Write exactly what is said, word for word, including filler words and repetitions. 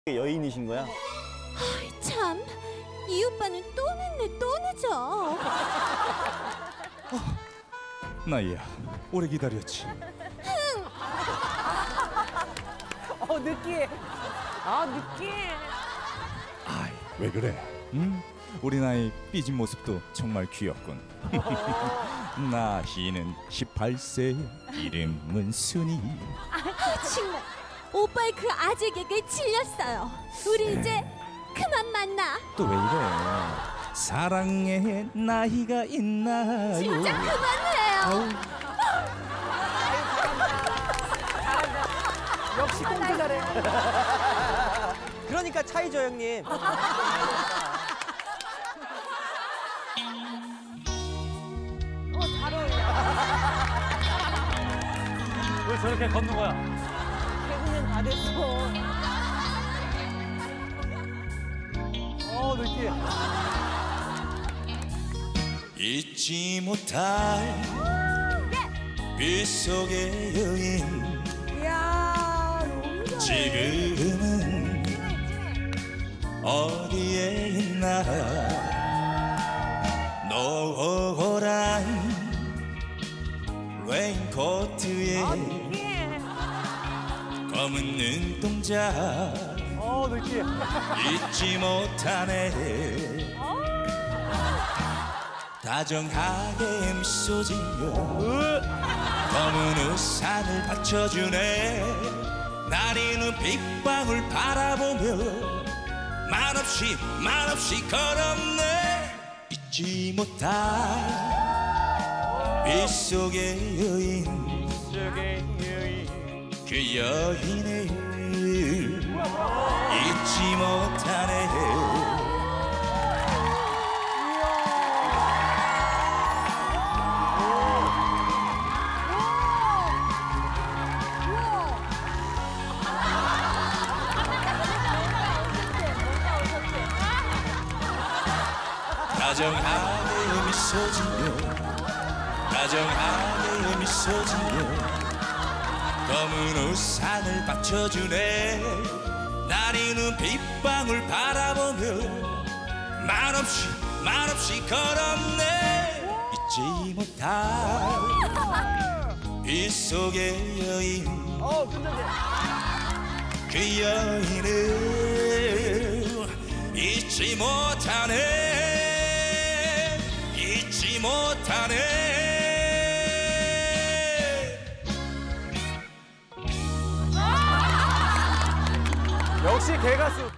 오빠께 여인이신 거야? 아이 참, 이 오빠는 또 늦네 또 늦어. 어, 나이야, 오래 기다렸지. 어 느끼해. 아 느끼해. 아이, 왜 그래? 응? 우리 나이 삐진 모습도 정말 귀엽군. 나이는 십팔 세, 이름은 순이. 아, 정말 오빠의 그 아재 개그에 질렸어요. 우리 이제 그만 만나. 또 왜 이래? 사랑에 나이가 있나요? 진짜 그만해요. 아우. 역시 꽁트 잘해. 그러니까 차이죠 형님. 어잘 어울려. 왜 저렇게 걷는 거야? 개그맨 다 됐어. 어 느끼해. 잊지 못할 빗속의 여인. 이야 너무 잘해. 지금은 어디에 있나. 노란 레인코트에 아 느끼해. 검은 눈동자 어 느끼해. 잊지 못하네. 다정하게 미소 지며 검은 우산을 받쳐주네. 나리는 빗방울 바라보며 말없이 말없이 걸었네. 잊지 못할 빗속의 여인. 저게 여인. 그 여인을 잊지 못하네. 다정하게 미소 지며 다정하게 미소 지며 검은 우산을 받쳐주네. 나리는 빗방울 바라보며 말없이 말없이 걸었네. 잊지 못할 빗속의 여인. 어 끝나게. 그 여인을 잊지 못하네. 잊지 못하네. 역시 개가수.